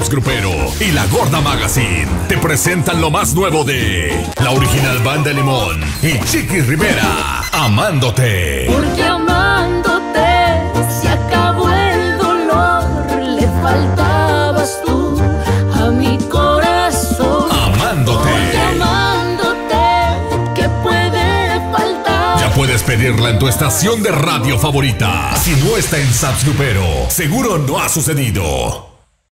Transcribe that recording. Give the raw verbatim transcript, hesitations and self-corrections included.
Sax Grupero y La Gorda Magazine te presentan lo más nuevo de la original Banda Limón y Chiqui Rivera, Amándote. Porque amándote se acabó el dolor, le faltabas tú a mi corazón. Amándote. Porque amándote, ¿qué puede faltar? Ya puedes pedirla en tu estación de radio favorita. Si no está en Sax Grupero, seguro no ha sucedido.